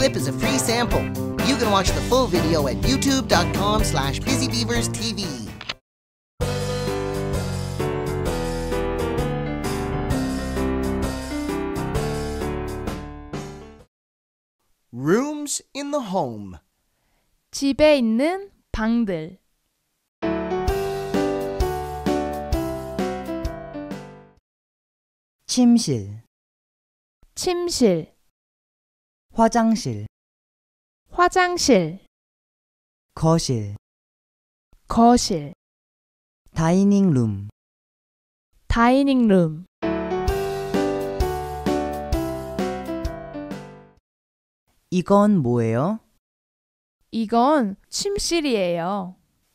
clip is a free sample. You can watch the full video at youtube.com/BusyBeaversTV. Rooms in the home. 집에 있는 방들. 침실, 침실, 화장실, 화장실, 거실, 거실, 다이닝룸, 다이닝룸. 이건 뭐예요? 이건 침실이에요.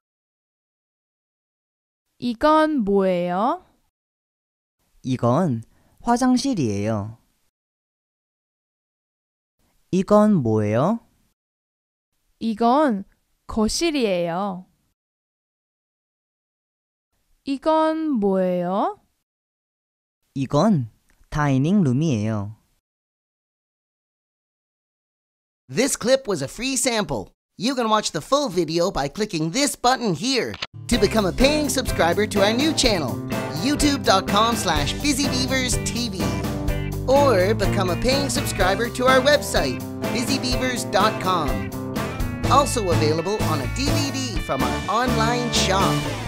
이건 뭐예요? 이건 화장실이에요. 이건 뭐예요? 이건 거실이에요. 이건 뭐예요? 이건 다이닝룸이에요. This clip was a free sample. You can watch the full video by clicking this button here. To become a paying subscriber to our new channel, youtube.com/BusyBeaversTV. Or become a paying subscriber to our website, busybeavers.com. Also available on a DVD from our online shop.